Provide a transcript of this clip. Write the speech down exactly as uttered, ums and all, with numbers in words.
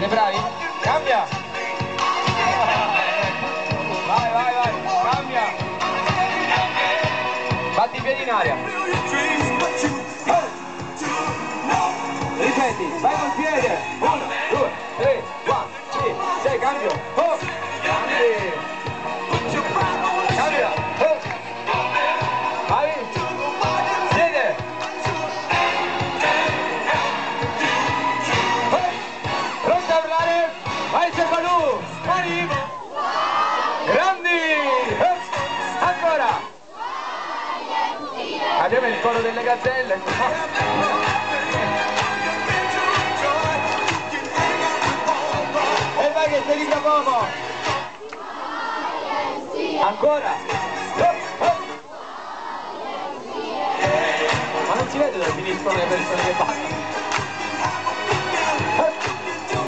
Siete bravi? Cambia! Vai, vai, vai, cambia! Batti i piedi in aria! Oh. Ripeti, vai col piede! Uno, due, tre, quattro, cinque, sei, cambio! Oh. Cambia! Cambia! Oh. Vai! Siede! Pronto a urlare? Vai Cefalù! Arrivo! Grandi! Eh. Ancora! Abbiamo il coro delle gazzelle! E vai che sei lì da poco! Ancora! Eh. Eh. Ma non si vede dove finiscono le persone che ballano?